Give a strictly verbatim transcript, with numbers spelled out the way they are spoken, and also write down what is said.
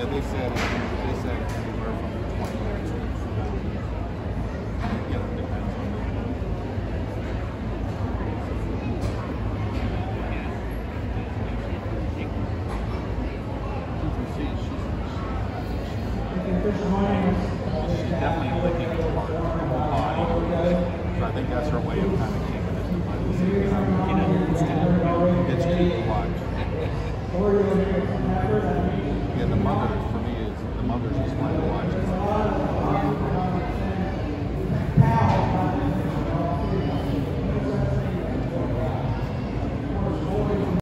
they said they said anywhere from twenty years to, you know, depends on the. You can see she's she's definitely licking the part of her body. So I think that's her way of kind of keeping it.